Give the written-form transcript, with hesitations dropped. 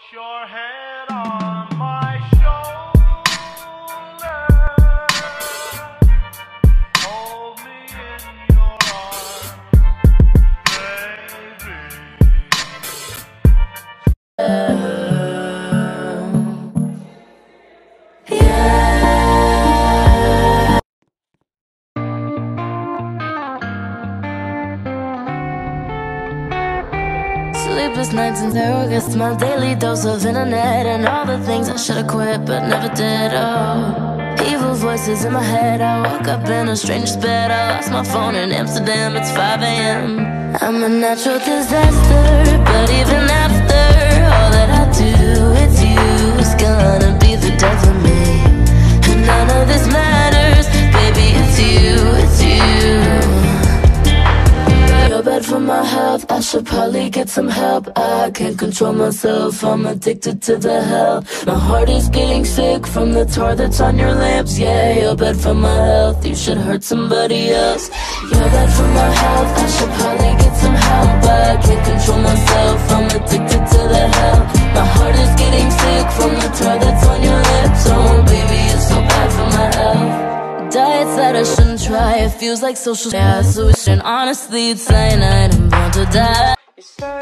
your head on my shoulder, hold me in your arms, Sleepless nights and terror gets my daily dose of internet and all the things I should've quit but never did. Oh, evil voices in my head. I woke up in a stranger's bed. I lost my phone in Amsterdam. It's 5 a.m. I'm a natural disaster, but even after all that I do, it's you. It's gonna be the death of me, and none of this matters, baby. It's you, it's you. You're bad for my health, I should probably get some help. I can't control myself, I'm addicted to the hell. My heart is getting sick from the tar that's on your lips. Yeah, you're bad for my health, you should hurt somebody else. You're bad for my health, I should probably get some help. I can't control myself, I'm addicted to the hell. My heart is getting sick from the tar that's on your lips. Oh baby, it's so bad for my health. Diets that I shouldn't try, it feels like social acid. And honestly, it's cyanide, I'm born to die.